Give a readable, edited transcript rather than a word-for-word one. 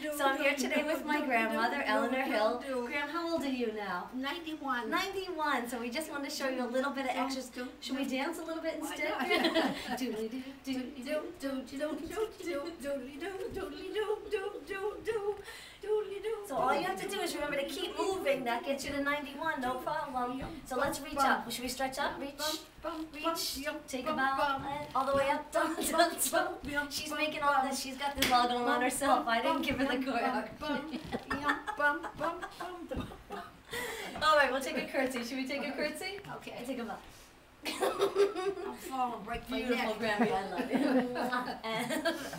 So I'm here today with my grandmother, Eleanor Hill. Graham, how old are you now? 91. 91. So we just want to show you a little bit of extras. Should we dance a little bit instead? So all you have to do is remember to keep moving. That gets you to 91, no problem. So let's reach up. Should we stretch up? Reach, reach, take a bow, all the way up. She's making all this. She's got this all going on herself. I didn't give her the choreography. All right, we'll take a curtsy. Should we take a curtsy? Okay. Take a bow. I'm falling, break my neck. Beautiful, Grammy. I love you.